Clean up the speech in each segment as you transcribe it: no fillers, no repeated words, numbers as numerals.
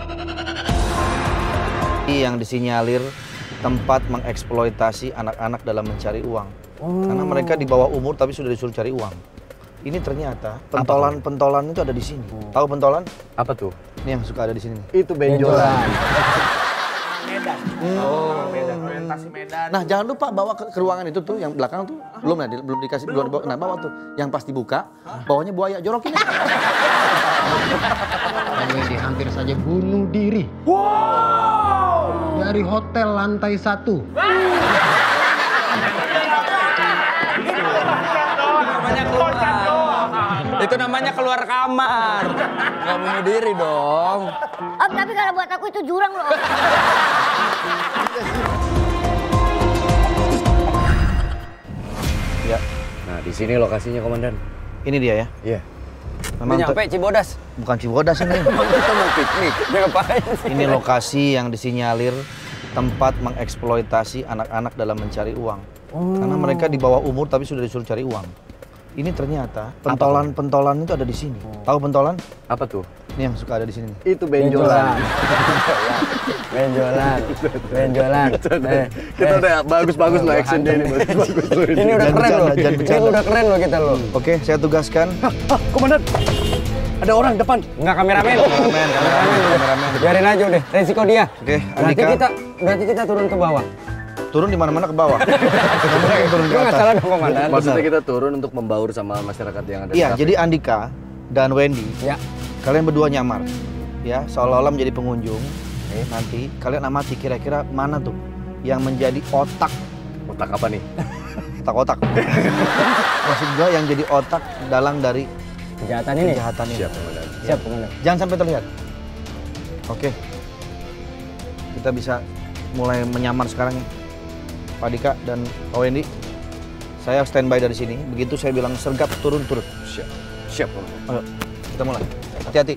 Yang disinyalir tempat mengeksploitasi anak-anak dalam mencari uang. Karena mereka di bawah umur tapi sudah disuruh cari uang. Ini ternyata pentolan-pentolan itu ada di sini. Tahu pentolan? Apa tuh? Ini yang suka ada di sini. Itu benjolan. Medan. Oh, Medan, orientasi Medan. Nah, jangan lupa bawa ke ruangan itu tuh yang belakang tuh. Belum dikasih belum dibawa. Nah, bawa tuh. Yang pas dibuka, bawahnya buaya, jorokin. Ini hampir saja bunuh diri. Wow! Dari hotel lantai 1. Itu namanya keluar kamar. Nggak bunuh diri dong. Om, tapi kalau buat aku itu jurang loh. Ya. Nah, di sini lokasinya, Komandan. Ini dia ya. Iya. Memang nyampe Cibodas. Bukan Cibodas ini. Kita mau piknik. Ngapain sih? Ini lokasi yang disinyalir tempat mengeksploitasi anak-anak dalam mencari uang. Karena mereka di bawah umur tapi sudah disuruh cari uang. Ini ternyata pentolan-pentolan itu ada di sini. Tahu pentolan? Apa tuh? Ini yang suka ada di sini. Itu benjolan. Benjolan. Kita udah bagus-bagus loh actionnya ini. Ini udah keren loh. Ini udah keren loh kita loh. Oke, saya tugaskan. Komandan, ada orang depan. Enggak, kameramen. Kameramen. Biarin aja udah, resiko dia. Oke, Andika. Berarti kita turun ke bawah. Turun di mana-mana ke bawah. Turun ke Nggak atas. salah dong, Komandan. Maksudnya kita turun untuk membaur sama masyarakat yang ada di Iya, kafe. jadi Andika dan Wendy, Ya. kalian berdua nyamar. Ya, seolah-olah menjadi pengunjung. Nanti kalian amati kira-kira mana tuh yang menjadi otak. Otak apa nih? Otak-otak. Maksud gua yang jadi otak dalang dari Kejahatan ini. kejahatan ini. Siap, Komandan. Siap, Komandan. Jangan sampai terlihat. Oke. Kita bisa mulai menyamar sekarang ya. Pak Dika dan Pak Wendy. Saya standby dari sini. Begitu saya bilang sergap, turun-turun. Siap. Siap, Komandan. Ayo, kita mulai. Hati-hati.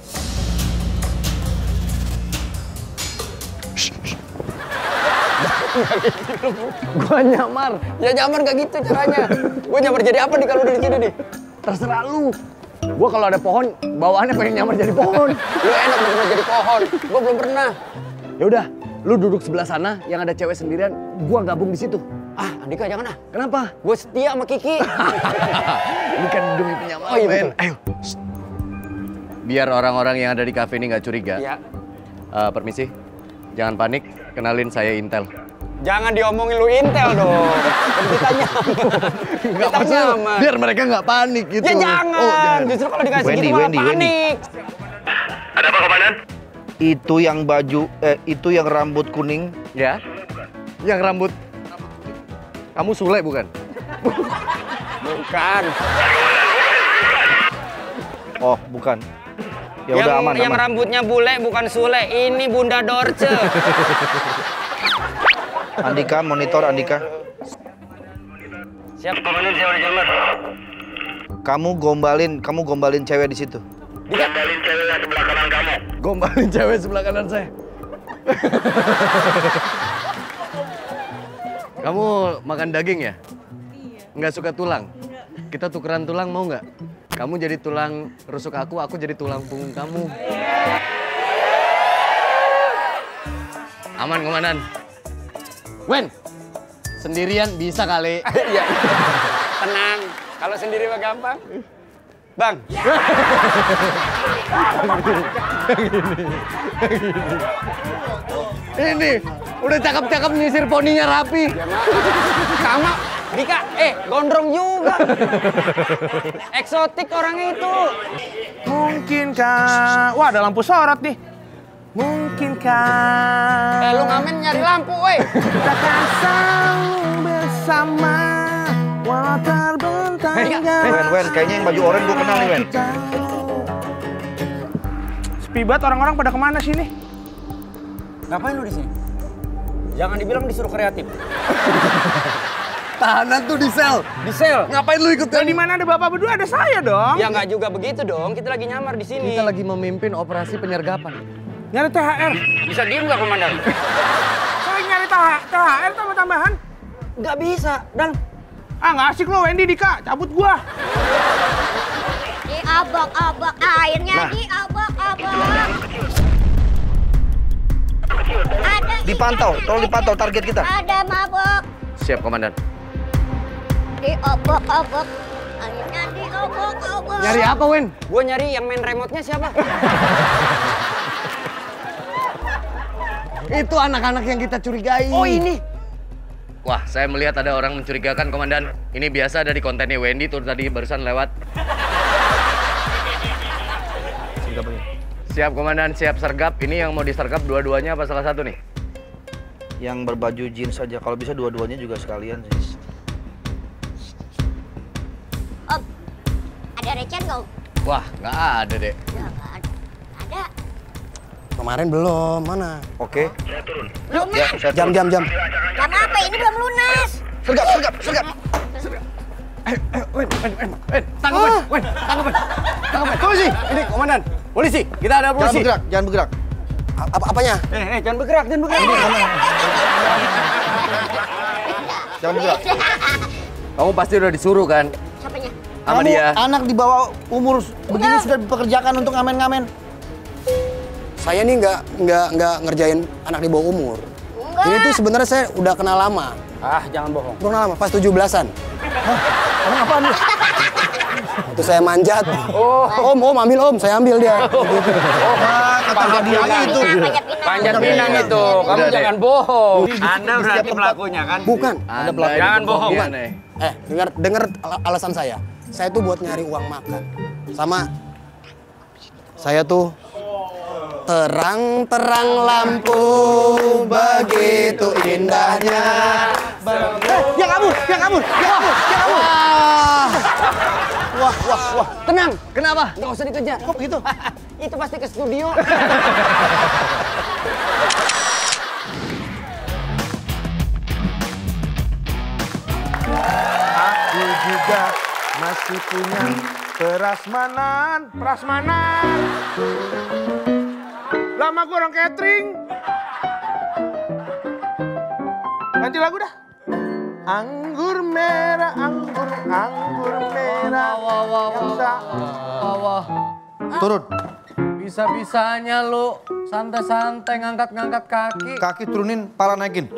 Gua nyamar. Ya nyamar gak gitu caranya. Gua nyamar jadi apa nih kalau udah di sini nih? Terserah lu. Gua kalau ada pohon, bawaannya pengen nyamar jadi pohon. Lu enak bener jadi pohon. Gua belum pernah. Ya udah, lu duduk sebelah sana yang ada cewek sendirian, gua gabung di situ. Ah, Andika jangan ah. Kenapa? Gua setia sama Kiki. Ini kan demi penyamaran. Oh iya betul. Ayo. Biar orang-orang yang ada di kafe ini nggak curiga. Iya. Permisi, jangan panik. Kenalin saya Intel. Jangan diomongin lu Intel dong. Kita nyamar. Kita nyamar. Biar mereka nggak panik gitu. Ya jangan. Oh, jangan. Justru kalau dikasih Wendy, gitu malah Wendy. panik. Ada apa, Komandan? Itu yang baju, itu yang rambut kuning. Ya. Yang rambut. Kamu Sule bukan? Bukan. Oh, bukan. Ya udah aman, Yang aman. rambutnya bule bukan Sule, ini Bunda Dorce. Andika, monitor Andika. Siap, Komandan, saya udah jamar. Kamu gombalin cewek di situ. Gombalin cewek sebelah kanan kamu. Gombalin cewek sebelah kanan saya. Kamu makan daging ya? Iya. Nggak suka tulang? Kita tukeran tulang mau nggak? Kamu jadi tulang rusuk aku jadi tulang punggung kamu. Aman, Komandan. Wen, sendirian bisa kali. Iya. Tenang, kalau sendiri mah gampang. Bang. Ini udah cakep-cakep nyisir poninya rapi. Sama, Dika, gondrong juga. Eksotik orangnya itu. Mungkinkah... Wah, ada lampu sorot nih. Mungkinkah... Lu ngamen nyari lampu, woi. Kita akan selalu bersama walau terbentang Wen, kayaknya yang baju oranye gue kenal nih, Wen. Sepi banget, orang-orang pada kemana sih nih? Ngapain lu di sini? Jangan dibilang disuruh kreatif. Tahanan tuh di sel. Di sel. Ngapain lu ikut? Di mana ada bapak berdua, ada saya dong. Ya nggak juga begitu dong. Kita lagi nyamar di sini. Kita lagi memimpin operasi penyergapan. Nyari THR. Bisa diem nggak, Komandan? Saya nyari THR tambah-tambahan. Nggak bisa, Dan. Ah, nggak asik lo, Wendy, Dika. Cabut gua. Diabak-abak airnya, diabak-abak. Tolong dipantau target kita. Ada mabok. Siap, Komandan. Diobok-obok. Akhirnya diobok-obok. Nyari apa, Wen? Gue nyari yang main remote-nya siapa? Itu anak-anak yang kita curigai. Oh, ini. Wah, saya melihat ada orang mencurigakan, Komandan. Ini biasa dari kontennya Wendy tuh tadi barusan lewat. Siap, Komandan. Siap sergap. Ini yang mau disergap dua-duanya apa salah satu nih? Yang berbaju jeans saja. Kalau bisa dua-duanya juga sekalian sih. Om, ada recen nggak? Om? Wah, nggak ada deh. Ya, nggak ada. Ada. Kemarin belum, mana? Oke. Belum Ya, Mas. saya Jam. Jam apa? Ini belum lunas. Sergap. Wen. Tangkap, Wen. Polisi. Ini, Komandan. Polisi. Kita ada polisi. Jangan bergerak. Apanya? Jangan bergerak. Jangan bergerak. Kamu pasti udah disuruh kan? Siapanya? Sama dia. Anak di bawah umur begini sudah dipekerjakan untuk ngamen-ngamen. Saya nih nggak ngerjain anak di bawah umur. Enggak. Ini tuh sebenarnya saya udah kenal lama. Jangan bohong. Udah kenal lama, pas 17-an. Emang apaan lu? Itu saya manjat. Om, ambil om, saya ambil dia. Kata hadiah itu. Panjat pinang itu. Kamu jangan bohong. Anda berarti pelakunya kan? Bukan. Jangan bohong. Bukan. Dengar alasan saya. Saya tuh buat nyari uang makan. Sama saya tuh terang-terang lampu begitu indahnya. Yang kabur. Wah. Tenang. Kenapa? Nggak usah dikejar. Kok begitu? Itu pasti ke studio. Aku juga masih punya prasmanan. Lama gue orang catering. Ganti lagu dah. Anggur merah, anggur merah. Wah. Turun. Bisa-bisanya lu santai-santai ngangkat-ngangkat kaki. Kaki turunin, pala naikin.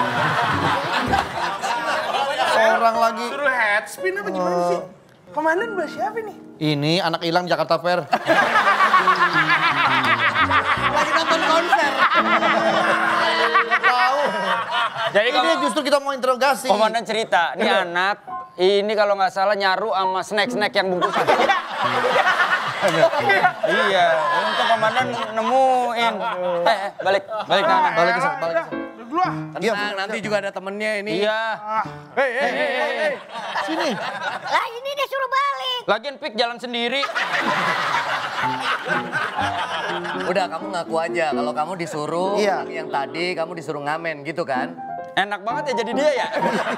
Orang lagi. Suruh head spin apa gimana sih? Komandan bahas siapa nih? Ini anak hilang Jakarta Fair. Lagi nonton konser. Tahu. Jadi Ini justru kita mau interogasi. Komandan cerita, ini anak, ini kalau nggak salah nyaru sama snack-snack yang bungkusan. Iya, untuk Komandan nemuin. Balik tangan. Balik ke sana. Dulu ah. Tenang, nanti juga ada temennya ini. Iya. Hei. Sini. Lah ini dia suruh balik. Lagian Pik jalan sendiri. Udah, kamu ngaku aja kalau kamu disuruh Iya. yang tadi kamu disuruh ngamen gitu kan? Enak banget ya jadi dia ya.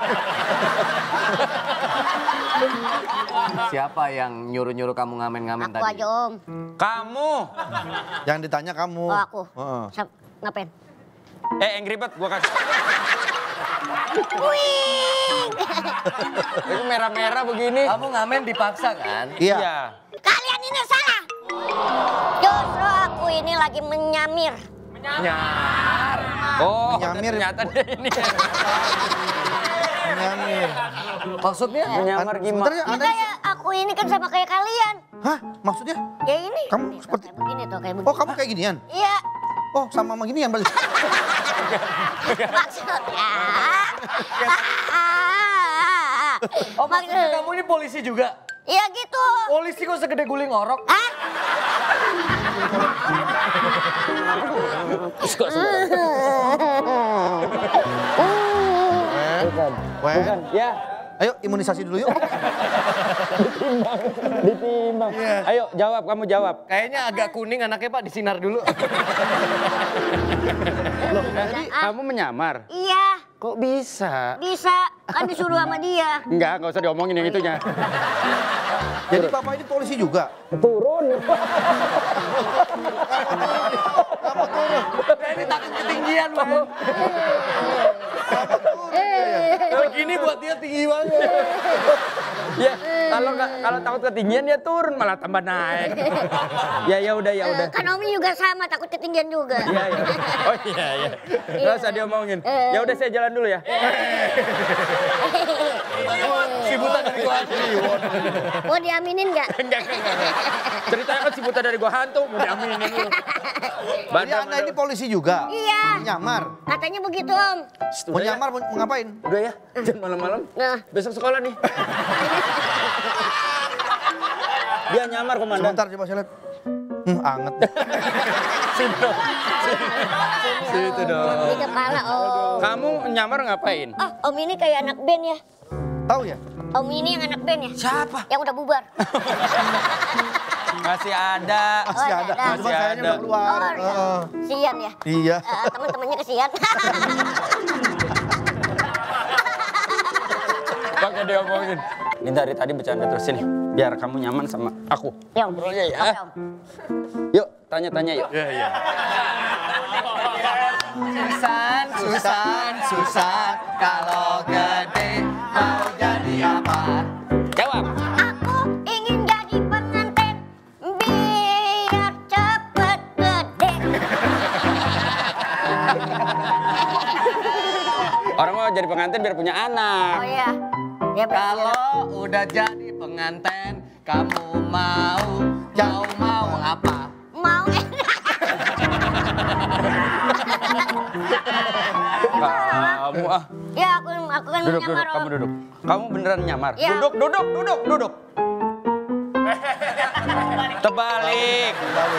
Siapa yang nyuruh-nyuruh kamu ngamen-ngamen Aku tadi? aja Om. Kamu. Jangan ditanya kamu. Oh aku. Heeh. Ngapain? Angry Bird gua kasih. Wing. Itu merah-merah begini. Kamu ngamen dipaksa kan? Iya. Kalian ini salah. Justru aku ini lagi menyamir. Nyar. Oh, Menyamir. ternyata dia ini. Nyamir. Maksudnya? Menyamar gimana? Sebenarnya Ya Anda... kayak aku ini kan sama kayak kalian. Hah? Maksudnya? Ya ini. Kamu Nih, seperti- kayak begini tuh, kayak begini. Oh, kamu kayak ginian? Iya. Oh, sama gini yang balik. Maksudnya. Oh, maksudnya kamu ini polisi juga? Iya gitu. Polisi kok segede guling orok? Hah? Bukan. Ya, Ayo imunisasi dulu yuk. ditimbang. Ayo jawab, kamu jawab. Kayaknya agak kuning anaknya Pak, disinar dulu. Kamu menyamar? Iya. Kok bisa? Bisa. Kan disuruh sama dia. Enggak usah diomongin yang itunya. Jadi Bapak ini polisi juga? Ini takut ketinggian, Bang. Begini buat dia tinggi banget. Ya, kalau takut ketinggian dia turun malah tambah naik. Ya udah. Kan Omi juga sama, takut ketinggian juga. Iya. Oh iya. Nggak usah diomongin. Ya udah saya jalan dulu ya. Si buta dari gua hantu. Mau diaminin nggak? Enggak. Ceritanya kan si buta dari gua hantu, mau diaminin dulu. Jadi Anda ini polisi juga? Iya. Nyamar? Katanya begitu Om. Mau nyamar mau ngapain? Udah ya, jangan malam-malam. Nah. Besok sekolah nih. Dia nyamar komandan. Sebentar coba saya lihat. Anget. Situ dong. Di kepala Om. Kamu nyamar ngapain? Om ini kayak anak band ya. Tahu ya? Om ini yang anak band ya. Siapa? Yang udah bubar. Masih ada. Masih ada. ada. Cuma sayanya udah keluar. Sian ya. Iya. Teman-temannya kesian. Pakai diomongin. Ini dari tadi bercanda terus sini. Biar kamu nyaman sama aku. Ya Om. Ngobrolnya ya. Oke, Om. Yuk, tanya-tanya yuk. Iya. Susan, kalau gede mau jadi apa? Jawab. Aku ingin jadi pengantin biar cepet gede. Orang mau jadi pengantin biar punya anak. Oh iya. Ya benar. Kalau udah jadi pengantin, kamu mau apa? Mau Kamu Ya aku kan duduk, menyamar Om. kamu duduk. Kamu beneran nyamar? Ya. Duduk. Terbalik.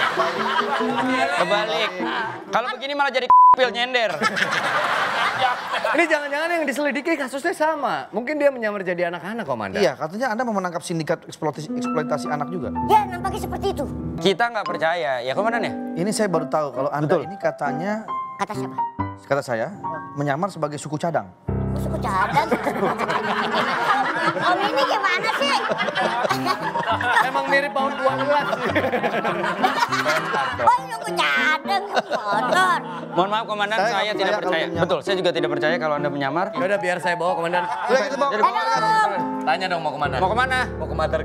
Kalau begini malah jadi pil nyender. Ini jangan-jangan yang diselidiki kasusnya sama. Mungkin dia menyamar jadi anak-anak, Komandan. Iya, katanya Anda mau menangkap sindikat eksploitasi anak juga. Ya nampaknya seperti itu. Kita nggak percaya, ya komandan ya? Ini saya baru tahu kalau Anda ini katanya, Kata siapa? kata saya, menyamar sebagai suku cadang. Suku cadang. Om ini gimana sih? Emang mirip tahun 12 sih. Oh suku cadang, motor. Mohon maaf komandan, Saya saya nggak tidak percaya percaya. kalau menyamar. Betul, saya juga tidak percaya kalau Anda menyamar. Yaudah biar saya bawa, Komandan. Udah kita bawa. Jadi, Om. Tanya dong mau kemana? mau kemana? Mau ke Mother.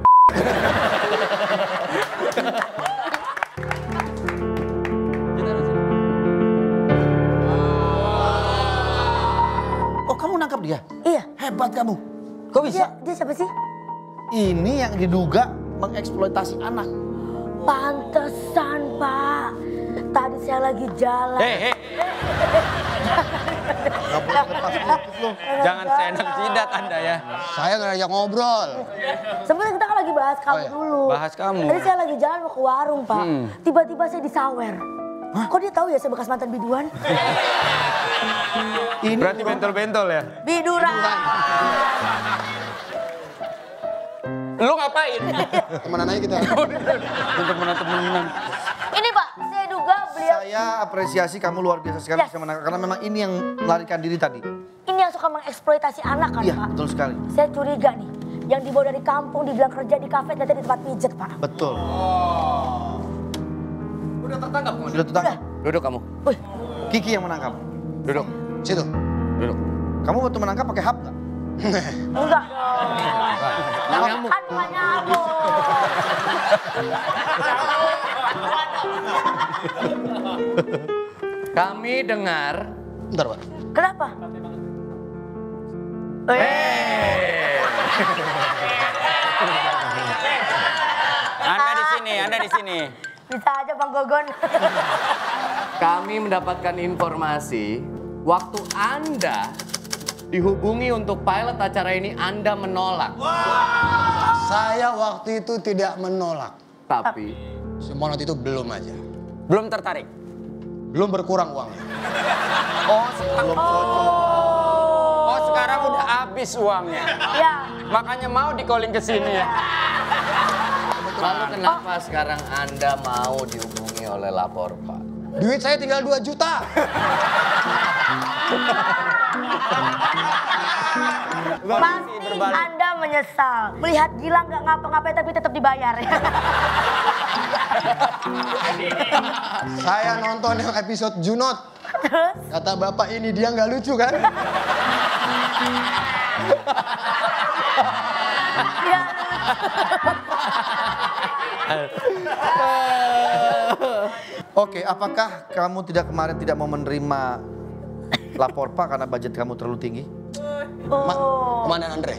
Oh, kamu nangkap dia? Iya. Hebat kamu. Kok bisa? Dia siapa sih? Ini yang diduga mengeksploitasi anak. Pantesan Pak. Tadi saya lagi jalan. Hei, Gak boleh lepas sedikit loh. jangan seenak jidat Anda ya. Saya nggak ajak ngobrol. Sebenarnya kita kan lagi bahas kamu iya. dulu. Bahas kamu. Tadi saya lagi jalan mau ke warung, Pak. Tiba-tiba saya disawer. Kok dia tahu ya saya bekas mantan biduan? Ini Berarti bentol-bentol ya? Biduran. Lu ngapain? Temenan aja kita. Untuk temen-temenan. Ini Pak, saya duga beliau saya apresiasi kamu luar biasa sekali bisa menangkap. Karena memang ini yang melarikan diri tadi. ini yang suka mengeksploitasi anak kan, Iya, Pak? betul sekali. Saya curiga nih, yang dibawa dari kampung dibilang kerja di kafe ternyata di tempat pijet, Pak. Betul. Udah tertangkap, Komandan. Sudah tertangkap. Duduk kamu. Wih, Kiki yang menangkap. Duduk. Situ. Duduk. Kamu waktu menangkap pakai hap nggak? enggak dong. Nyamuk. Kan bukan nyamuk. Kami dengar. Bentar, Pak. Kenapa? Anda di sini. Bisa aja Bang Gogon. Kami mendapatkan informasi waktu Anda dihubungi untuk pilot acara ini Anda menolak. Saya waktu itu tidak menolak. Tapi Semonot itu belum aja. Belum tertarik. Belum berkurang uangnya. Oh, sekarang udah habis uangnya. Ya, Makanya mau di-calling ke sini ya. lalu kenapa sekarang Anda mau dihubungi oleh lapor, Pak? Duit saya tinggal 2 juta. pasti Anda menyesal. Melihat Gilang nggak ngapa-ngapain tapi tetap dibayar. Saya nonton yang episode Junot. Terus? Kata bapak ini dia nggak lucu kan? Ya, Oke, apakah kamu kemarin tidak mau menerima lapor Pak karena budget kamu terlalu tinggi? Komandan Andre.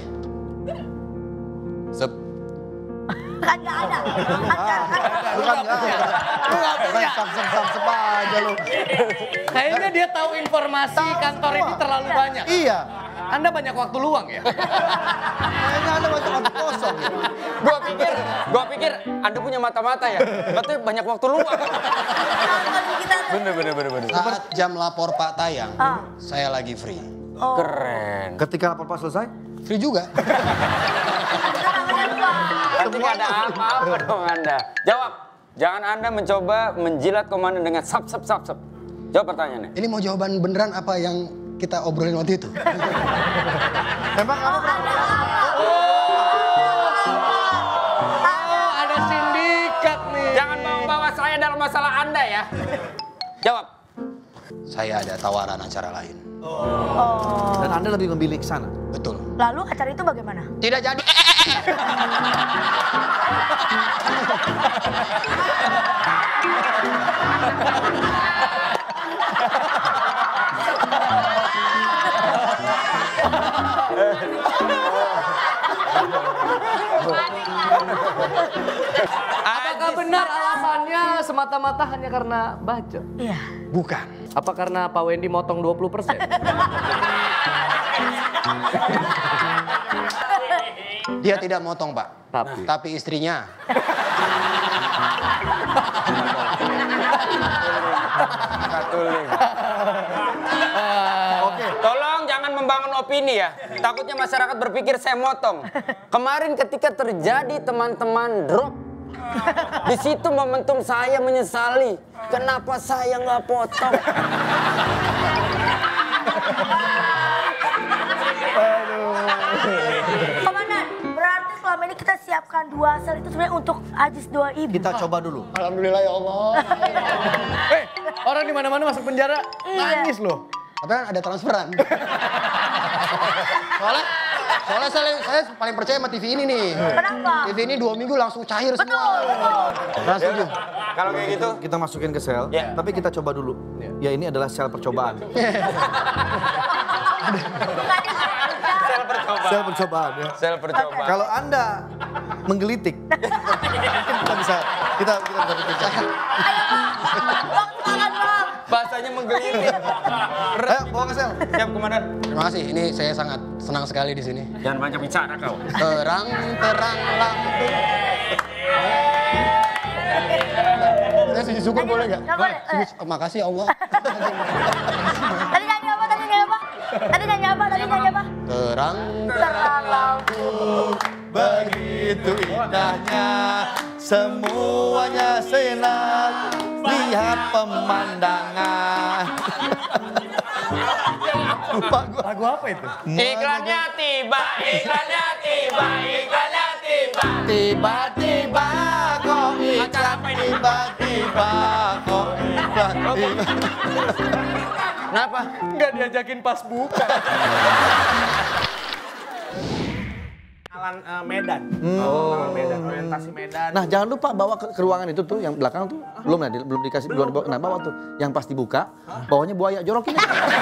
Sep. kan nggak ada. Bukan nggak punya. Sep aja lu. Kayaknya dia tahu informasi kantor ini terlalu banyak. Iya. Anda banyak waktu luang ya? Kayaknya ada waktu kosong. Gua pikir Anda punya mata-mata ya. Berarti banyak waktu luang. Bener. Saat jam lapor Pak tayang, saya lagi free. Keren. Ketika lapor Pak selesai, Free juga. Berarti nggak ada apa-apa dong Anda. Jawab. Jangan Anda mencoba menjilat komandan dengan sap. Jawab pertanyaannya. Ini mau jawaban beneran apa yang kita obrolin waktu itu? memang kamu Ada sindikat nih. Jangan bawa saya dalam masalah Anda ya. Jawab. Saya ada tawaran acara lain. dan Anda lebih memilih ke sana. Betul. Lalu acara itu bagaimana? Tidak jadi. Apakah benar alasannya semata-mata hanya karena budget? Iya. Bukan. Apa karena Pak Wendy motong 20%? Dia tidak motong, Pak. Tapi istrinya. Oke. Tolong jangan membangun opini ya. Takutnya masyarakat berpikir saya motong. Kemarin ketika terjadi teman-teman drop, di situ momentum saya menyesali. Kenapa saya nggak potong? Komandan, berarti selama ini kita siapkan 2 sel itu sebenarnya untuk Ajis doa ibu. Kita coba dulu. Alhamdulillah ya Allah. orang di mana-mana masuk penjara nangis loh. Tapi kan ada transferan. Soalnya saya paling percaya sama TV ini nih. Kenapa? TV ini 2 minggu langsung cair semua. Nah, setuju. Kalau kayak gitu, Kita masukin ke sel, Ya. tapi kita coba dulu. Ya ini adalah sel percobaan. Sel percobaan ya. sel percobaan. Kalau Anda menggelitik, mungkin kita bisa berbicara. Bahasanya menggelitik. Ayo bawa ke sel. Siap, Komandan. Terima kasih. Ini saya sangat senang sekali di sini. Jangan banyak bicara kau. Terang lampu. Saya sujud syukur boleh nggak? Nggak boleh. Makasih Allah. Tadi nyanyi apa? Terang Terang lampu. Begitu indahnya, semuanya senang, lihat pemandangan. Lupa gua. Lagu apa itu? Iklannya tiba. Tiba-tiba kok iklan, tiba-tiba kok iklan. Kenapa? Nggak diajakin pas buka. Medan. Taman Medan, orientasi Medan. Nah jangan lupa bawa ke ruangan itu tuh, yang belakang tuh belum dikasih, belum dibawa. Nah bawa tuh, yang pas dibuka, bawahnya buaya, jorokin.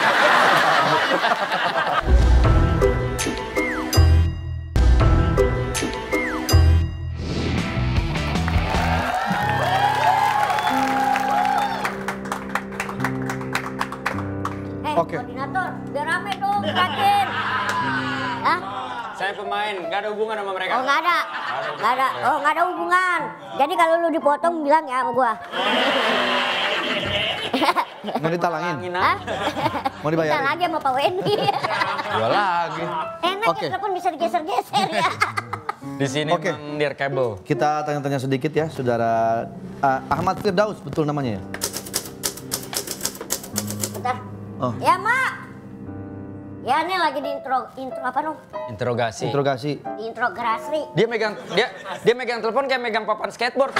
Oke. Koordinator, biar rame dong, yakin. Hah? Saya pemain, nggak ada hubungan sama mereka. Oh nggak ada, nggak ada hubungan. Jadi kalau lu dipotong bilang ya sama gua. Mau ditalangin? Hah? Mau dibayarin? Kita lagi sama Pak Wendy. Dua lagi. Enak Oke. ya, telepon bisa digeser-geser ya. Di sini Oke. memang near cable. Kita tanya-tanya sedikit ya, saudara Ahmad Firdaus, betul namanya ya? Bentar. Oh. Ya Mak. Ya ini lagi di intro apa dong? Interogasi. Interogasi. Di introgasi. Dia megang telepon kayak megang papan skateboard.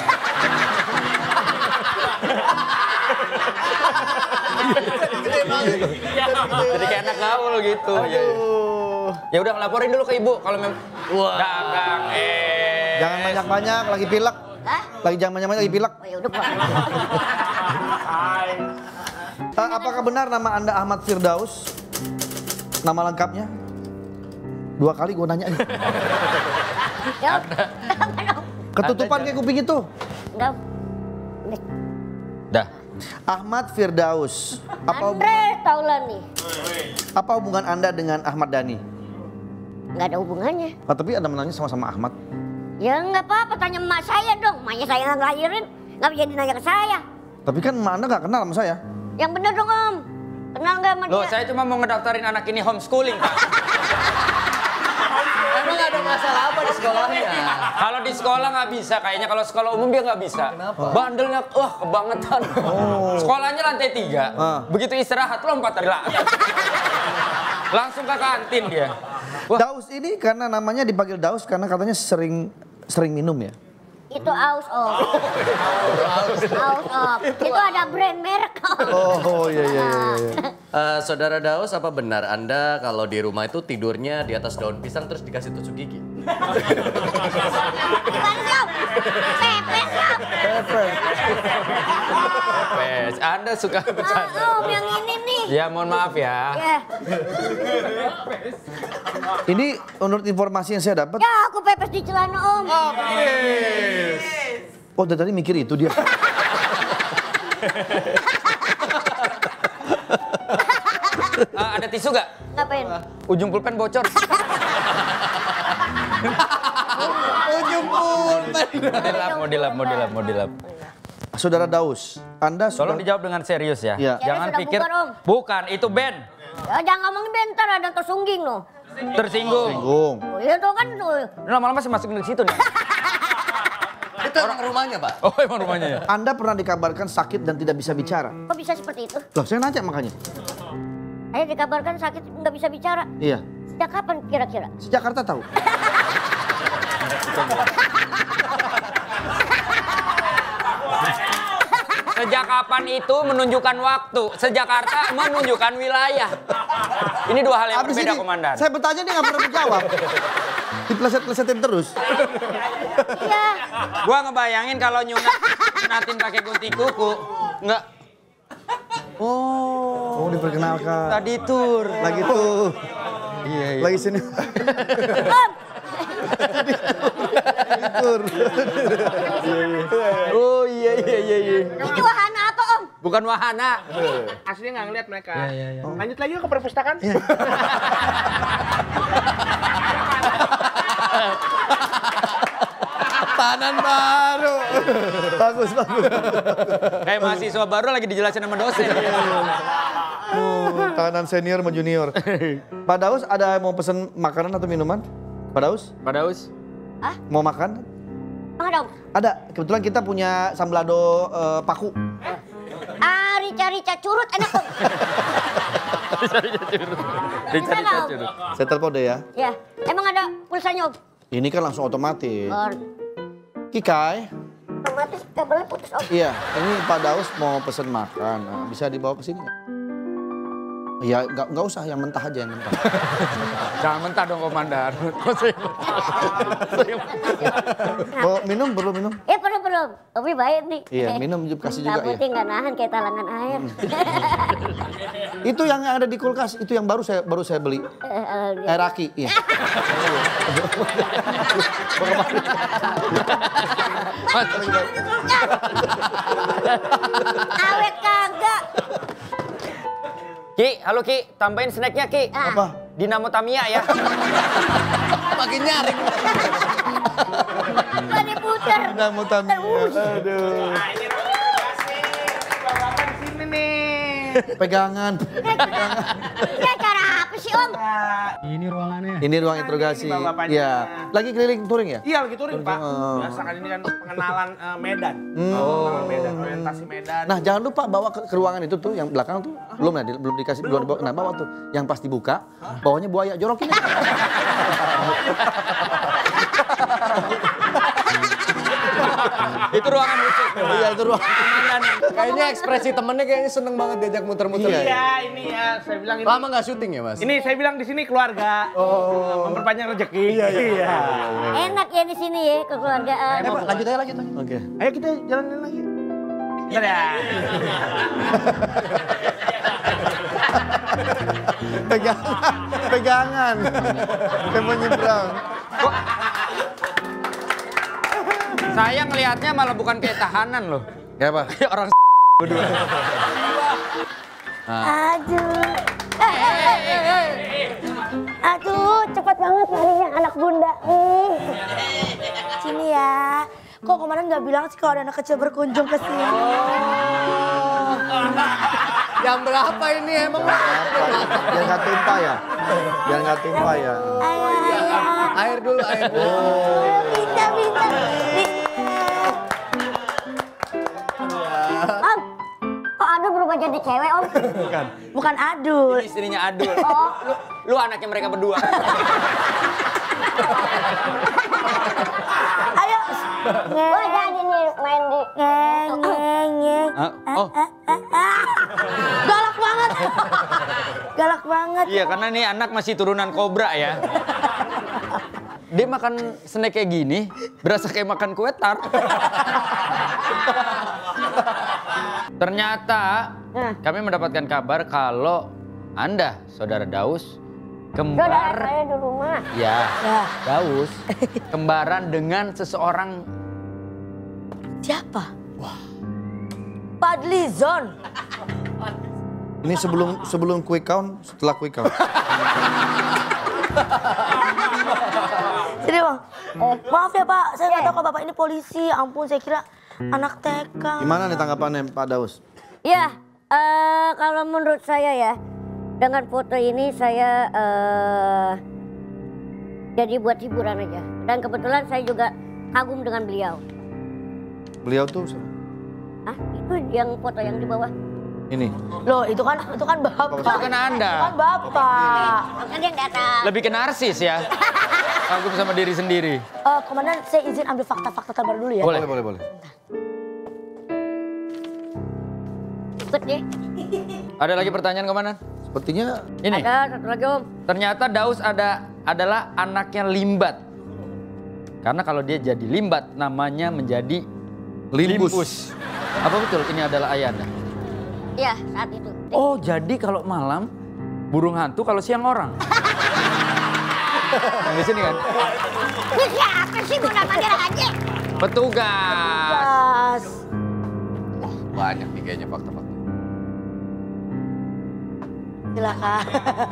Jadi kayak anak gaul gitu. Aduh. Ya udah laporin dulu ke ibu kalau memang dagang. Jangan banyak-banyak, lagi pilek. Hah? Jangan banyak-banyak, lagi pilek. Oh ya udah gua. Apakah benar nama Anda Ahmad Firdaus? Nama lengkapnya? 2 kali gue nanya nih. Ya. Ketutupan kayak kuping itu. Enggak. Dah. Ahmad Firdaus. Andre Taulani. Apa hubungan Anda dengan Ahmad Dhani? Enggak ada hubungannya. Tapi Anda menanya sama-sama Ahmad. Ya nggak apa-apa, tanya emak saya dong. Emaknya saya nggak ngelahirin, nggak jadi nanya ke saya. Tapi kan emak Anda gak kenal sama saya. Yang bener dong Om. Kenal nggak sama Loh, dia? saya cuma mau ngedaftarin anak ini homeschooling, Pak. Emang ada masalah apa di sekolahnya? Kalau di sekolah nggak bisa, kayaknya kalau sekolah umum dia nggak bisa. Kenapa? Bandelnya, wah kebangetan. Sekolahnya lantai 3. Begitu istirahat lompat dari lantai. Langsung ke kantin dia. Wah. Daus ini karena namanya dipanggil Daus karena katanya sering minum ya. Itu Aus Om. Aus Om. Itu ada brand merek Om. Oh iya. Saudara Daus, apa benar Anda kalau di rumah itu tidurnya di atas daun pisang terus dikasih tusuk gigi? Gimana sih Om? Pepes Om. Pes, Anda suka bercanda. Om yang ini nih. Ya mohon maaf ya. Ya. Ini menurut informasi yang saya dapat. Ya aku pepes di celana Om. Oh dari tadi mikir itu dia. Ada tisu gak? Ngapain? Ujung pulpen bocor. Ujung pulpen. Mau dilap. Saudara Daus, Anda Tolong sudah... dijawab dengan serius ya. Iya. Jangan Serius, pikir. udah bukan, Om. Bukan, itu band. Ya jangan ngomongin bentar, ada yang tersungging loh. Tersinggung. Singgung. Oh, iya tuh kan tuh. Lama-lama masih masukin ke situ nih. Itu orang rumahnya, Pak. Oh emang rumahnya ya? Anda pernah dikabarkan sakit dan tidak bisa bicara. Kok bisa seperti itu? Loh, saya nanya makanya. Saya dikabarkan sakit nggak bisa bicara. Iya. Sejak kapan kira-kira? Sejak Jakarta tahu. Sejak kapan itu menunjukkan waktu? Sejakarta menunjukkan wilayah. Ini 2 hal yang Habis berbeda, ini, Komandan. saya bertanya dia nggak pernah menjawab. Dipleset-plesetin terus. Iya. Gua ngebayangin kalau nyunatin pakai gunting kuku. Enggak. Oh, diperkenalkan. Tadi tur. Lagi tuh. Iya. Lagi sini. Om. Tur. Oh iya. Ini wahana apa Om? Bukan wahana. Aslinya nggak ngeliat mereka. Lanjut lagi yuk ke perpustakaan. Tahanan baru. Bagus. Kayak mahasiswa baru lagi dijelasin sama dosen. Tahanan senior sama junior. Pak Daus ada mau pesen makanan atau minuman? Pak Daus? Pak Daus. Mau makan? Emang ada Om? Ada. Kebetulan kita punya samblado paku. Rica curut enak Om. Rica curut. Saya telepon deh ya. Ya. Emang ada pulsanya Om? Ini kan langsung otomatis. Oh, Kikai. otomatis kabelnya putus Om. Iya, ini Pak Daus mau pesen makan. Nah, bisa dibawa ke sini nggak? Iya, nggak usah, yang mentah aja yang mentah. Jangan mentah dong, Komandan. Mau minum, perlu minum? Ya perlu. Tapi baik nih. Iya, minum kasih juga ya. Rambutnya nggak nahan kayak talangan air. Itu yang ada di kulkas, itu yang baru saya beli. Air aki, iya. Awet kagak. Ki, halo Ki, tambahin snacknya Ki. Apa? Dinamo Tamiya ya. Makin nyaring. Gak diputer. Nggak mau Tamiya. Aduh. Nah ini kasih. Bawakan sini nih. Pegangan. Ini acara apa sih Om? Ini ruangannya. Ini ruang interogasi. ini bapak-bapaknya. Iya. Lagi keliling touring ya? Iya lagi touring Pak. Biasa kan ini kan pengenalan Medan. Pengenalan Medan, orientasi Medan. Nah, jangan lupa bawa ke ruangan itu tuh, yang belakang tuh. Belum dikasih, belum dibawa. Nah, bawa tuh. Yang pas dibuka, bawahnya buaya, jorokin aja. Itu ruangan musik. Iya, itu ruang. Kayaknya ekspresi temennya kayaknya seneng banget diajak muter-muter. Iya, ini ya saya bilang ini. Lama nggak syuting ya, Mas? Ini saya bilang di sini keluarga. Memperpanjang rezeki. Iya. Enak ya di sini ya kekeluargaan. Lanjut aja, lanjut. Oke. Ayo kita jalanin lagi. Bentar ya. Pegangan. Kayak mau nyebrang. Saya ngelihatnya malah bukan kayak tahanan loh. Kayak apa? Kayak orang berdua. Aduh. Aduh, cepat banget larinya anak bunda. Sini ya. Kok kemarin nggak bilang sih kalau ada anak kecil berkunjung ke sini? Yang berapa ini emang? Biar nggak tumpah ya. Biar nggak tumpah ya. Ayo. Air dulu, air dulu. Pintar. Om, kok Adul berubah jadi cewek, Om? Bukan Adul. Ini istrinya Adul. Lu anaknya mereka berdua. Ayo. Boleh jadi nih main di ngeng. Oh, Galak banget. Galak banget. iya karena nih anak masih turunan kobra ya. Dia makan snack kayak gini, berasa kayak makan kue tart. Ternyata kami mendapatkan kabar kalau Anda, Saudara Daus, Saudara kembar. saya di rumah. Ya, Ya. Daus, kembaran dengan seseorang. Siapa? Fadlizon. Ini sebelum quick count, setelah quick count. Sini bang. Maaf ya Pak, saya nggak tahu kalau Bapak ini polisi. Ampun, saya kira anak TK. Gimana nih tanggapannya Pak Daus? Ya, kalau menurut saya ya, dengan foto ini saya jadi buat hiburan aja. Dan kebetulan saya juga kagum dengan beliau. Beliau tuh siapa? Hah? Itu yang foto yang di bawah. Ini. Loh, itu kan Bapak. Itu kan Anda. Itu kan Bapak. Kan yang datang. Lebih ke narsis ya. Kagum sama diri sendiri. Komandan, saya izin ambil fakta-fakta terbaru dulu ya. Boleh. Ikut deh. Ada lagi pertanyaan Komandan? Sepertinya Ini. Ada satu lagi Om. Ternyata Daus adalah anaknya Limbat. Karena kalau dia jadi Limbat, namanya menjadi Limbus. Apa betul ini adalah ayah Anda? Iya, saat itu. Oh, jadi kalau malam burung hantu, kalau siang orang. Yang di sini kan? Ini siapa sih gue namanya aja? Petugas. Banyak nih kayaknya fakta-fakta. Silakan.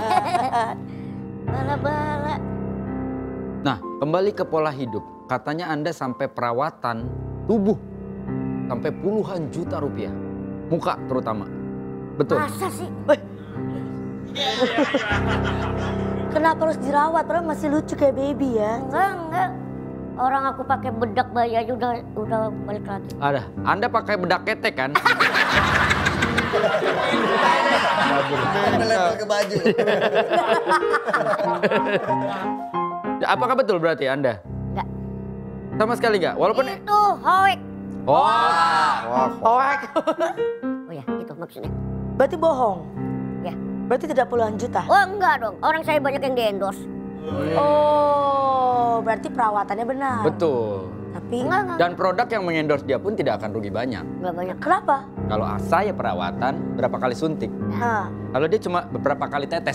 Bala-bala. Nah, kembali ke pola hidup. Katanya Anda sampai perawatan tubuh. Sampai puluhan juta rupiah. Muka terutama. Betul? Masa sih? Kenapa harus dirawat? Padahal masih lucu kayak baby ya. Enggak. Orang aku pakai bedak bayi aja udah balik lagi. Ada. Anda pakai bedak ketek kan? Lempel ke baju. Apakah betul berarti Anda? Enggak. Sama sekali enggak? Walaupun... Itu hoek. Oh, Hoek. Oh ya, itu maksudnya. Berarti bohong? Ya. Berarti tidak puluhan juta? Oh enggak dong, orang saya banyak yang di-endorse. Oh, berarti perawatannya benar. betul. Tapi enggak. Dan produk yang mengendorse dia pun tidak akan rugi banyak. Enggak banyak. Kenapa? Kalau saya perawatan, berapa kali suntik. Hah. Kalau dia cuma beberapa kali tetes.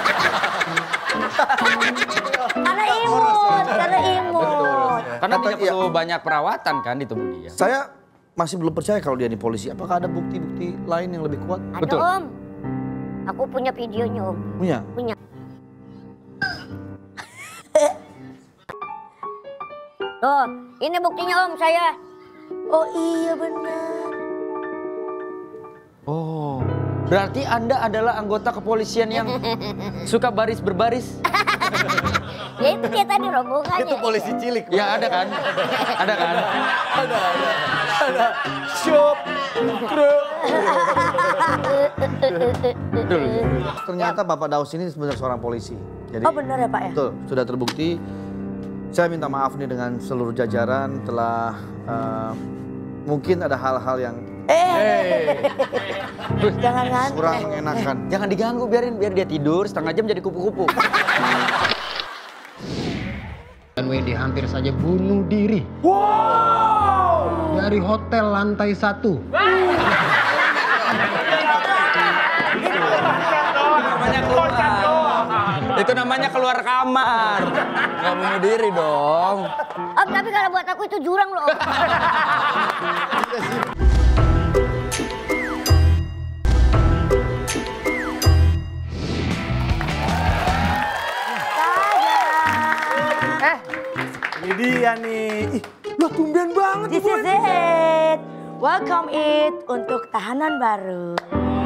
Karena imut. Karena tidak perlu banyak perawatan kan di tubuh dia. saya masih belum percaya kalau dia ini polisi. Apakah ada bukti-bukti lain yang lebih kuat? Ada Betul. Om. Aku punya videonya Om. Punya? Punya. Tuh, ini buktinya Om saya. Oh iya benar. Oh, berarti Anda adalah anggota kepolisian yang suka baris berbaris? Ya itu dia tadi rombongannya. Itu polisi cilik. Ya ada kan? Ada kan? Ada. Shop. Betul. Ternyata Bapak Daus ini sebenarnya seorang polisi. Jadi, Oh benar ya Pak ya? betul, sudah terbukti. Saya minta maaf nih dengan seluruh jajaran telah mungkin ada hal-hal yang Jangan ngantuk. kurang mengenakan. Jangan diganggu, biar dia tidur setengah jam jadi kupu-kupu. Dan Wendy hampir saja bunuh diri. Wow! Dari hotel lantai 1. Itu namanya keluar kamar. Nggak bunuh diri dong. Om, tapi kalau buat aku itu jurang loh. Om. Ini dia nih. Ih, lo tumben banget. This is it. Welcome it untuk tahanan baru.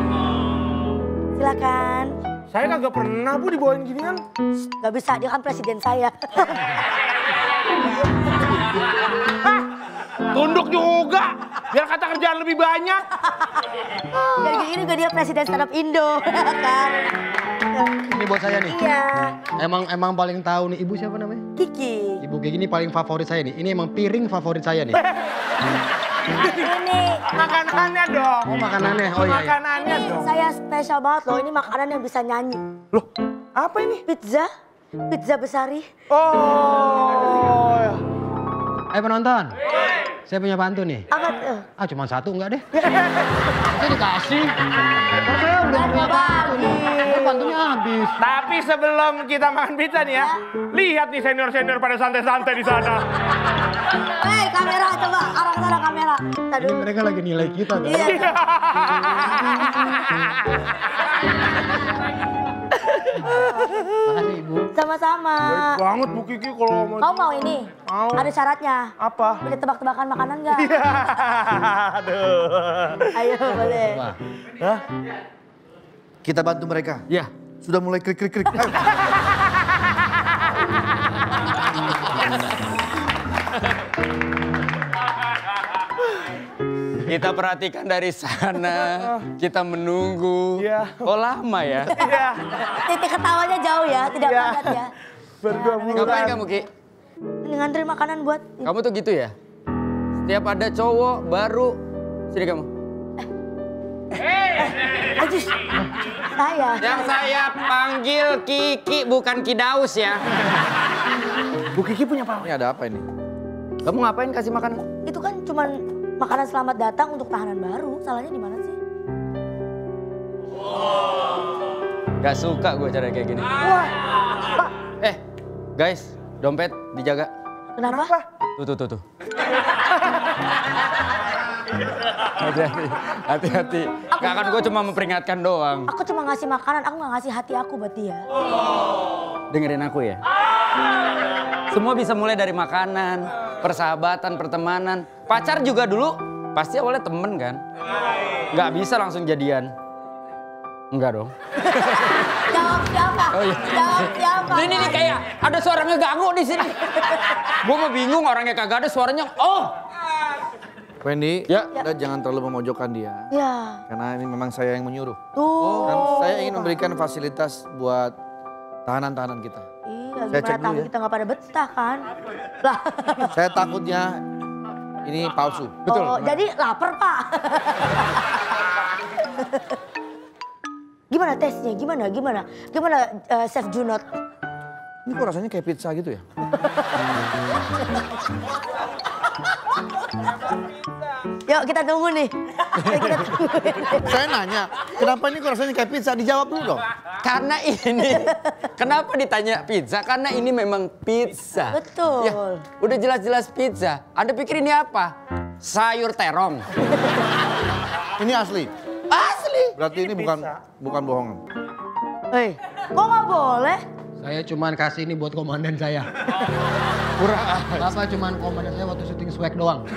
Silakan. Saya kagak pernah Bu dibawain ginian. Gak bisa, dia kan presiden saya. Tunduk juga. Biar kata kerjaan lebih banyak. Dari gini juga dia presiden stand up Indo. Kan? Ini buat saya nih. Iya. Emang paling tahu nih, ibu siapa namanya? Kiki. Ibu Kiki ini paling favorit saya nih. Ini emang piring favorit saya nih. Ini Makanannya dong. Oh makanannya, oh iya. Makanannya dong. saya spesial banget loh. Ini makanan yang bisa nyanyi. Loh, apa ini? Pizza. Pizza besari. Oh. Ayo penonton. Saya punya pantun nih. Apa tuh? Ah cuma satu enggak deh. Saya dikasih. Terus saya udah punya pantun. Pantunnya habis. Tapi sebelum kita makan pizza nih ya, lihat nih senior-senior pada santai-santai di sana. Hei kamera, coba arah ke sana kamera. Tadi. Ini mereka lagi nilai kita kan? Iya. Makasih ibu. Sama-sama. Baik banget Bu Kiki kalau mau. Kau mau ini? Mau. Ada syaratnya. Apa? Boleh tebak-tebakan makanan nggak? Iya. Aduh. Ayo boleh. Hah? Kita bantu mereka. Ya. Sudah mulai krik-krik-krik. Ayo. Kita perhatikan dari sana, kita menunggu. Iya. Oh lama ya? Iya. Titik ketawanya jauh ya, tidak Iya. padat ya. Berdua mulu. Ngapain kamu Ki? Ini ngantri makanan buat. Kamu tuh gitu ya? Setiap ada cowok baru, sini kamu. Ajus. Saya. Yang saya panggil Kiki bukan Kidaus ya. Bu Kiki punya apa? Ini ada apa ini? Kamu ngapain kasih makan? Itu kan cuman makanan selamat datang untuk tahanan baru. Salahnya di mana sih? Gak suka gue cara kayak gini. Wah, Pak. Guys, dompet dijaga. Kenapa? Tuh. Hati-hati. Gak kan gue cuma memperingatkan doang. Aku cuma ngasih makanan, aku nggak ngasih hati aku buat dia. Dengerin aku ya. Semua bisa mulai dari makanan, persahabatan, pertemanan. Pacar juga dulu pasti awalnya temen kan? Nggak bisa langsung jadian. Enggak dong. Jawab siapa? Oh iya. Jawab siapa? Ini nih kayak ada suara ngeganggu di sini. Gue mau bingung orangnya kagak ada suaranya. Oh. Wendy, Ya. Anda jangan terlalu memojokkan dia. Ya, Karena ini memang saya yang menyuruh. tuh. Kan saya ingin memberikan fasilitas buat tahanan-tahanan kita. Iya, Saya cek gimana dulu tahu ya. kita nggak pada betah kan? Lah. Saya takutnya ini palsu. Betul. Oh, jadi lapar Pak. Gimana tesnya? Gimana Chef Junot? Ini kok rasanya kayak pizza gitu ya? Yuk kita tunggu nih. Yuk, kita tunggu. Saya nanya, kenapa ini kok rasanya kayak pizza? Dijawab dulu dong. Karena ini, kenapa ditanya pizza? Karena ini memang pizza. Betul. Ya, udah jelas-jelas pizza. Anda pikir ini apa? Sayur terong. Ini asli. Asli. Berarti ini bukan bohongan. Hei, kok nggak boleh? Saya cuman kasih ini buat komandan saya. Bapak cuman komandan saya waktu syuting swag doang.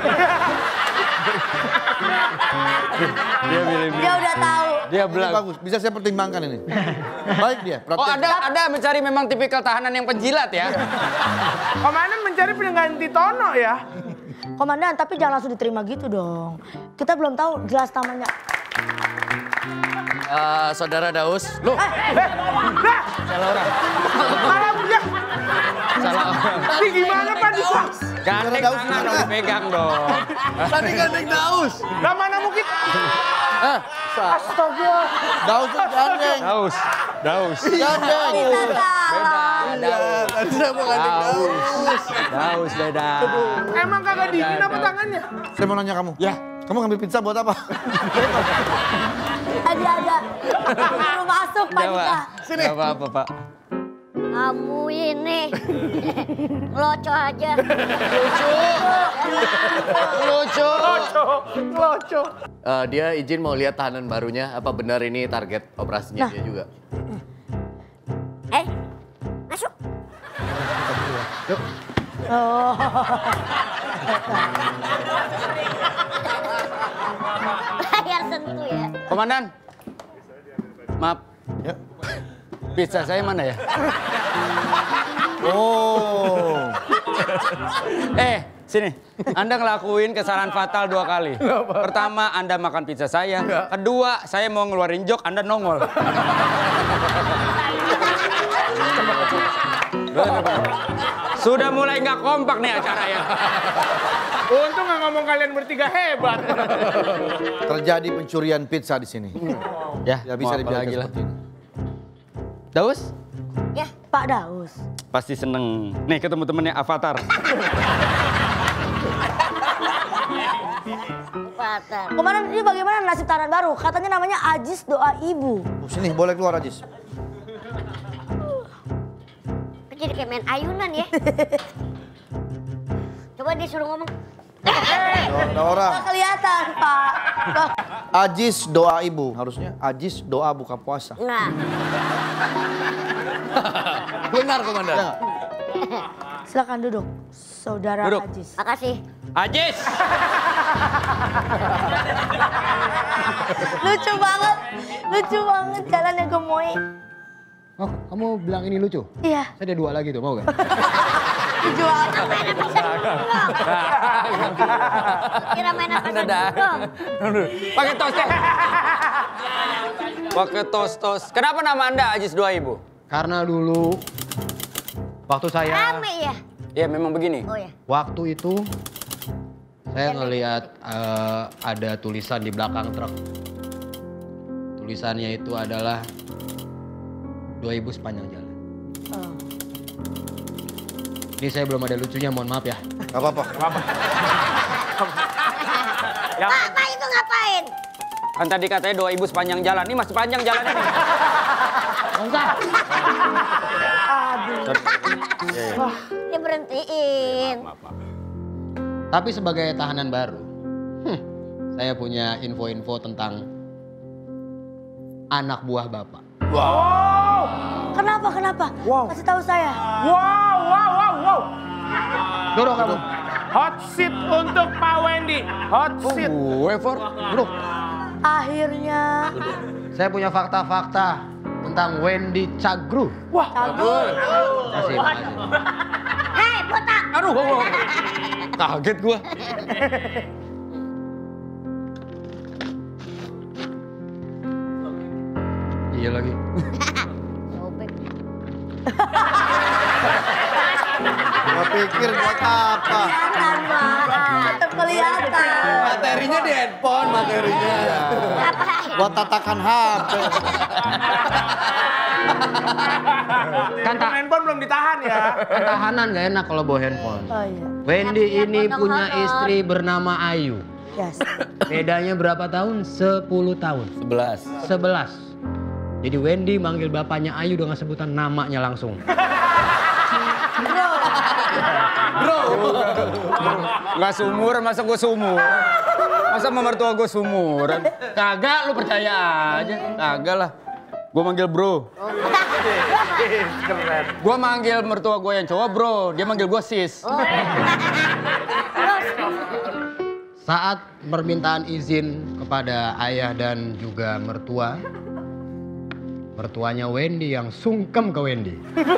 Dia udah tahu. Dia Ini bilang. bagus, bisa saya pertimbangkan ini. Baik dia, Oh ada mencari memang tipikal tahanan yang penjilat ya? Komandan mencari pengganti Tono ya. Komandan, tapi jangan langsung diterima gitu dong. Kita belum tahu jelas namanya. Saudara Daus. Loh, salah orang. Malah dia. Salah orang. Ini gimana Pak? Gandeng Daus tangan gimana? dong, dipegang dong. Tadi gandeng Daus. Lah mana mungkin? Astaga. Daus tuh gandeng. Daus. Gandeng. Beda. Tadi saya mau gandeng Daus. Daus beda. Emang kagak dingin apa tangannya? Saya mau nanya kamu. Ya. Kamu ngambil pizza buat apa? Ada. Baru masuk Pak Dika. Sini. Gak apa-apa, Pak. Kamu ini ngeloco aja. Lucu. Dia izin mau lihat tahanan barunya. Apa benar ini target operasinya dia juga? Masuk. Oh. Layar sentuh ya. Komandan. Maaf. Ya. Pizza saya mana ya? Oh. Sini. Anda ngelakuin kesalahan fatal 2 kali. Pertama, Anda makan pizza saya. Kedua, saya mau ngeluarin jok, Anda nongol. Sudah mulai nggak kompak nih acara ya. Untung nggak ngomong kalian bertiga hebat. Terjadi pencurian pizza di sini. Ya, Ya bisa mau apa dibiarkan lagi lah. seperti ini. Daus? Ya, Pak Daus. Pasti seneng. Nih ketemu temennya Avatar. Patah. Komandan, ini bagaimana nasib tahanan baru? Katanya namanya Ajis Doa Ibu. Sini boleh keluar Ajis. Jadi kayak main ayunan ya. Coba dia suruh ngomong. Ada orang. Nggak kelihatan Pak. Ajis doa ibu. Harusnya Ajis doa buka puasa. Nah, Benar, Komandan. Ya. Silakan duduk, Saudara Duduk. Ajis. makasih. Ajis! Lucu banget jalannya gemoy. Oh, kamu bilang ini lucu? Iya, Saya ada 2 lagi tuh, mau gak? dijual. Kira main apa sih? Pakai tos deh. Pakai tos. Kenapa nama Anda Ajis Doa Ibu? Karena dulu waktu saya Rame ya? Ya memang begini. Oh ya. waktu itu saya ngelihat ada tulisan di belakang truk. Tulisannya itu adalah 2000 sepanjang jalan. Oh. Ini saya belum ada lucunya, mohon maaf ya. Gak apa-apa. Pak itu ngapain? Kan tadi katanya 2000 sepanjang jalan. Ini masih panjang jalannya nih. Enggak. Dia berhentiin. Tapi sebagai tahanan baru, saya punya info-info tentang anak buah Bapak. Kenapa? Kasih tahu saya. Wow. Duduk kamu. Hot seat untuk Pak Wendy. Hot seat. Gue, For. Duduk. Akhirnya. Saya punya fakta-fakta tentang Wendy Cagru. Makasih. Hei, botak. Aduh, kaget gua. Iya lagi. Sobek. Gua pikir buat apa? Kelihatan, Pak. Tetap kelihatan. Materinya di handphone, materinya. Ngapain? Buat tatakan HP. Kan Handphone belum ditahan ya. tahanan gak enak kalau bawa handphone. Oh iya. Wendy ini Potong punya horor. istri bernama Ayu. Yes. Bedanya berapa tahun? 10 tahun. 11. 11. Jadi Wendy manggil bapaknya Ayu dengan sebutan namanya langsung. Nggak seumuran, masa gue seumur? Masa sama mertua gue seumuran? Kagak, lu percaya aja. Kagak lah. Gue manggil bro. Keren. Gue manggil mertua gue yang cowok bro, dia manggil gue sis. Saat permintaan izin kepada ayah dan juga mertua, mertuanya Wendy yang sungkem ke Wendy.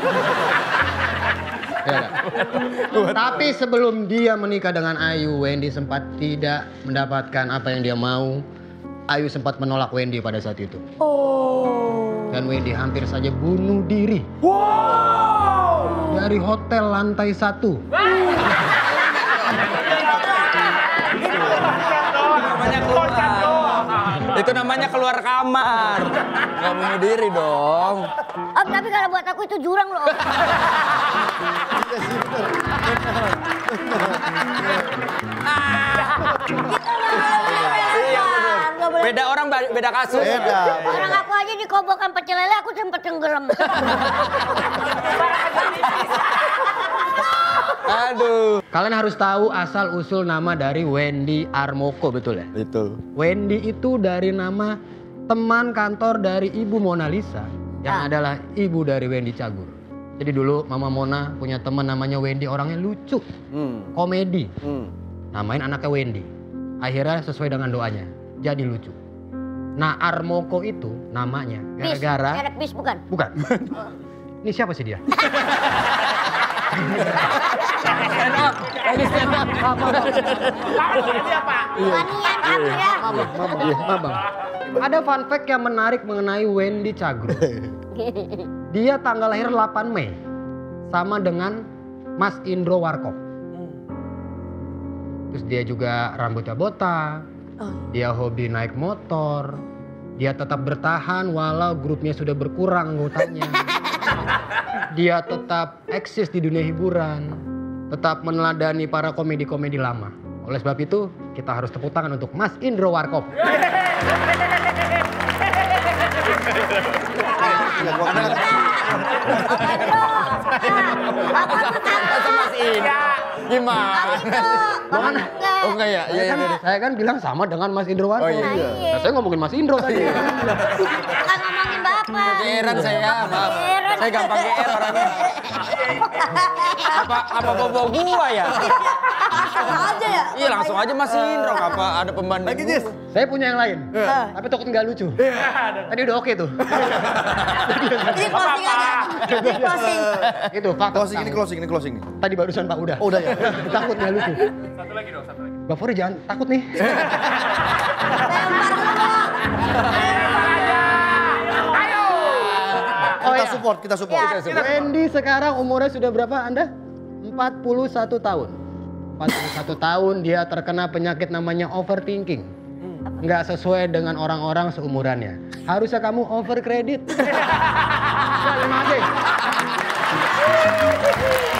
Ya, tapi sebelum dia menikah dengan Ayu, Wendy sempat tidak mendapatkan apa yang dia mau. Ayu sempat menolak Wendy pada saat itu. Oh. Dan Wendy hampir saja bunuh diri. Dari hotel lantai 1. namanya keluar. Itu namanya keluar kamar. Nggak bunuh diri dong. Om, tapi kalau buat aku itu jurang loh. Om. Beda orang, beda kasus. Orang aku aja di kobokan pecel lele aku sempet tenggelam. Aduh. Kalian harus tahu asal usul nama dari Wendy Armoko, betul ya? Betul. Wendy itu dari nama teman kantor dari Ibu Mona Lisa yang adalah ibu dari Wendy Cagur. Jadi dulu Mama Mona punya teman namanya Wendy, orangnya lucu, komedi. Namain anaknya Wendy. Akhirnya sesuai dengan doanya, jadi lucu. Nah Armoko itu namanya gara-gara... Merek bis bukan? Bukan. Ini siapa sih dia? Lagi stand up. Wanian aku ya. Mabang. Ada fun fact yang menarik mengenai Wendy Cagur. Dia tanggal lahir 8 Mei. Sama dengan Mas Indro Warkop. Terus dia juga rambutnya botak. Dia hobi naik motor. Dia tetap bertahan walau grupnya sudah berkurang anggotanya. Dia tetap eksis di dunia hiburan. Tetap meneladani para komedi-komedi lama. Oleh sebab itu, kita harus tepuk tangan untuk Mas Indro Warkop. Mas Indro. Gimana? Oh enggak ya? Iya. Saya kan bilang sama dengan Mas Indro Warkop. Oh, iya. Nah, saya ngomongin Mas Indro tadi. Bukan ngomongin bapak. Geeran saya, maaf. Saya gampang geer orangnya. Apa bobo gua ya? Langsung aja ya? Iya langsung aja Mas Indro, apa ada pembanding? Lagi Jis. Saya punya yang lain. Tapi takut nggak lucu. Tadi udah oke tuh. Ini closing aja. Ini closing. Itu fakta. Ini closing nih. Tadi barusan Pak udah. Oh, udah ya. Takut nggak lucu. Satu lagi dong, satu lagi. Bang Fori jangan takut nih. Kita support. Wendy sekarang umurnya sudah berapa Anda? 41 tahun. 41 tahun dia terkena penyakit namanya overthinking. Nggak sesuai dengan orang-orang seumurannya. Harusnya kamu over kredit. Terima kasih.